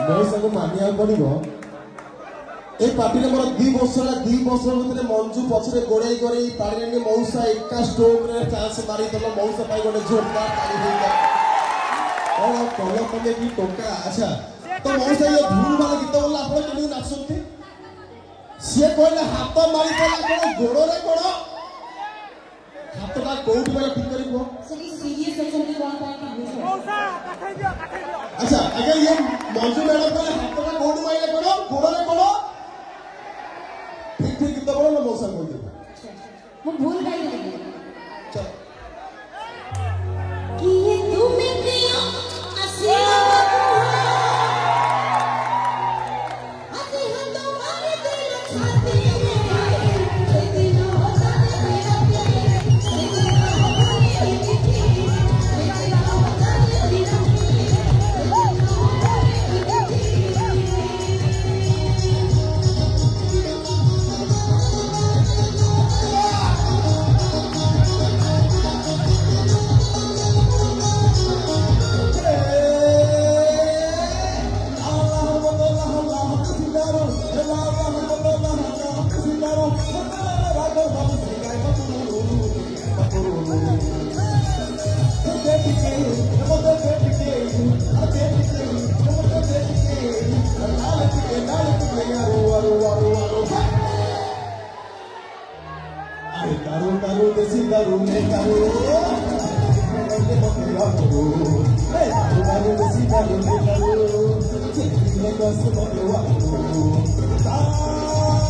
मौसा को मानिया पड़ो ए पार्टी मोर 2 वर्ष भितर मंजू पछरे गोड़े गोड़े पार्टी मौसा एका स्ट्रोक रे चांस मारी दल मौसा पाई गोटे जोरदार ताली होइला और कल तमे की टोका अच्छा तो मौसा ये धूल वाला गीत बोला आपण केनी नाचते से कहले हाथ मारी देला कोन गोड़ो रे कोन हाथटा कोउठी वाला ठीक करी को सही सीरियस सेक्शन के कोन पाई मौसा काठै दियो अच्छा अगर ये मंजू मैडम कहले हाथटा कोउठी माइले कोन गोड़ो रे कोन ठीक ठीक गीत बोलो ना मौसा बोल दे वो भूल गई चल कि ये तुम्हें किया आसिया Hey,